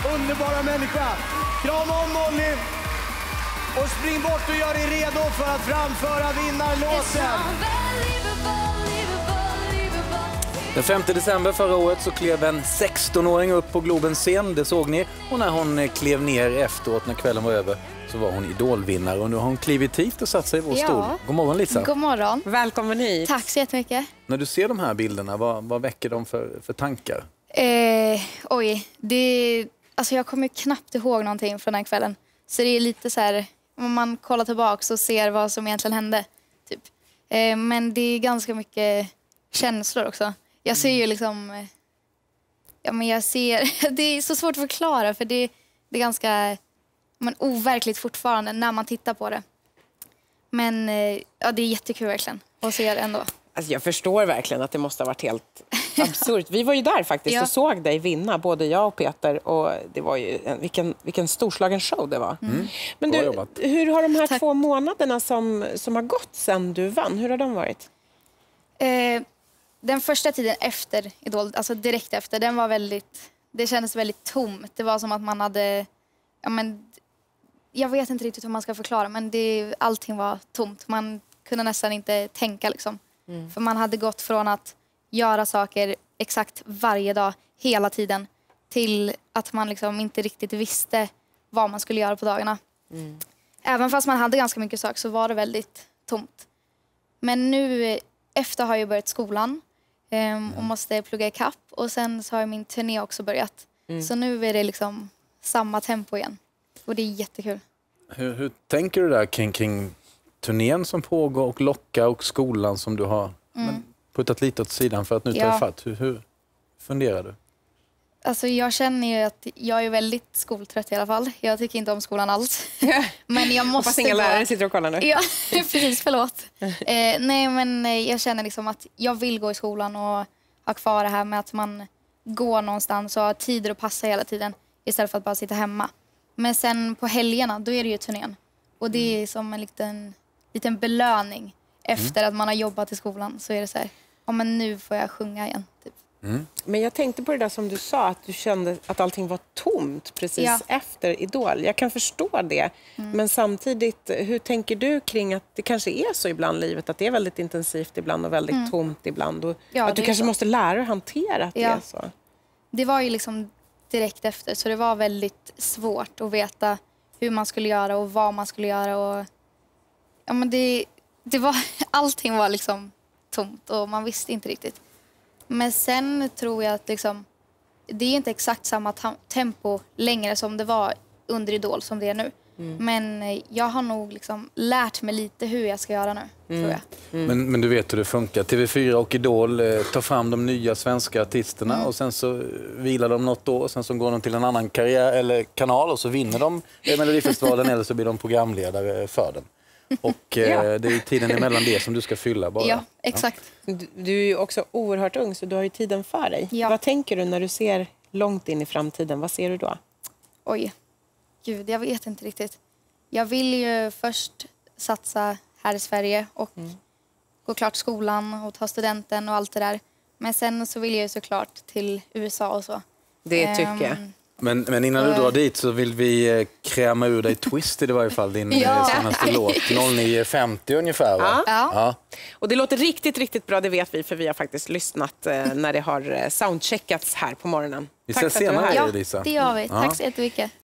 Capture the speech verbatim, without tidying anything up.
underbara människa. Krama om Molly och spring bort och gör dig redo för att framföra vinnarlåten. Den femte december förra året så klev en sextonåring upp på Globens scen, det såg ni. Och när hon klev ner efteråt, när kvällen var över, så var hon idolvinnare. Och nu har hon klivit hit och satt sig i vår ja. stol. God morgon Lisa. God morgon. Välkommen hit. Tack så jättemycket. När du ser de här bilderna, vad, vad väcker de för, för tankar? Eh, oj, det, alltså jag kommer knappt ihåg någonting från den kvällen. Så det är lite så här, om man kollar tillbaka och ser vad som egentligen hände. Typ. Eh, men det är ganska mycket känslor också. Jag ser ju liksom, ja men jag ser, det är så svårt att förklara för det, det är ganska men, overkligt fortfarande när man tittar på det. Men ja, det är jättekul verkligen att se det ändå. Alltså jag förstår verkligen att det måste ha varit helt absurt. Vi var ju där faktiskt ja. och såg dig vinna, både jag och Peter. Och det var ju en, vilken, vilken storslagen show det var. Mm. Men du, hur har de här Tack. två månaderna som, som har gått sedan du vann, hur har de varit? Eh, Den första tiden efter Idol, alltså direkt efter, den var väldigt, det kändes väldigt tomt. Det var som att man hade, ja men, jag vet inte riktigt hur man ska förklara, men det, allting var tomt. Man kunde nästan inte tänka liksom. Mm. För man hade gått från att göra saker exakt varje dag, hela tiden, till att man liksom inte riktigt visste vad man skulle göra på dagarna. Mm. Även fast man hade ganska mycket saker så var det väldigt tomt. Men nu, efter har jag börjat skolan. Um, och måste plugga i kapp. Och sen så har min turné också börjat. Mm. Så nu är det liksom samma tempo igen. Och det är jättekul. Hur, hur tänker du där kring, kring turnén som pågår och Locka och skolan som du har mm. men, puttat lite åt sidan för att nu ta ja. ifatt? Hur, hur funderar du? Alltså jag känner ju att jag är väldigt skoltrött i alla fall. Jag tycker inte om skolan alls. Men jag måste hoppas inga gå... lärare sitter och kollar nu. Ja, precis, förlåt. eh, nej, men jag känner liksom att jag vill gå i skolan och ha kvar det här med att man går någonstans och har tider att passa hela tiden istället för att bara sitta hemma. Men sen på helgerna, då är det ju turnén. Och det är som en liten, liten belöning efter mm. att man har jobbat i skolan. Så är det så här, ja men nu får jag sjunga igen, typ. Mm. Men jag tänkte på det där som du sa, att du kände att allting var tomt precis ja. efter Idol. Jag kan förstå det, mm. men samtidigt, hur tänker du kring att det kanske är så ibland i livet, att det är väldigt intensivt ibland och väldigt mm. tomt ibland och ja, att du kanske så. måste lära dig att hantera att ja. det är så? Det var ju liksom direkt efter, så det var väldigt svårt att veta hur man skulle göra och vad man skulle göra och ja men det, det var, allting var liksom tomt och man visste inte riktigt. Men sen tror jag att liksom, det är inte exakt samma tempo längre som det var under Idol som det är nu. Mm. Men jag har nog liksom lärt mig lite hur jag ska göra nu, mm. tror jag. Mm. Men, men du vet hur det funkar. T V fyra och Idol eh, tar fram de nya svenska artisterna mm. och sen så vilar de något år och sen så går de till en annan karriär eller kanal och så vinner de Melodifestivalen eller så blir de programledare för den. Och eh, ja. det är tiden emellan det som du ska fylla bara. Ja, exakt. Ja. Du, du är ju också oerhört ung så du har ju tiden för dig. Ja. Vad tänker du när du ser långt in i framtiden? Vad ser du då? Oj, gud jag vet inte riktigt. Jag vill ju först satsa här i Sverige och mm. gå klart skolan och ta studenten och allt det där. Men sen så vill jag ju såklart till U S A och så. Det tycker um, jag. Men, men innan du drar dit så vill vi kräma ur dig Twisted i varje fall, din ja. senaste låt. nio femtio ungefär va? Ja. ja. Och det låter riktigt, riktigt bra, det vet vi för vi har faktiskt lyssnat eh, när det har soundcheckats här på morgonen. Vi ses senare, ja, Lisa. det gör vi. Tack ja. så jättemycket.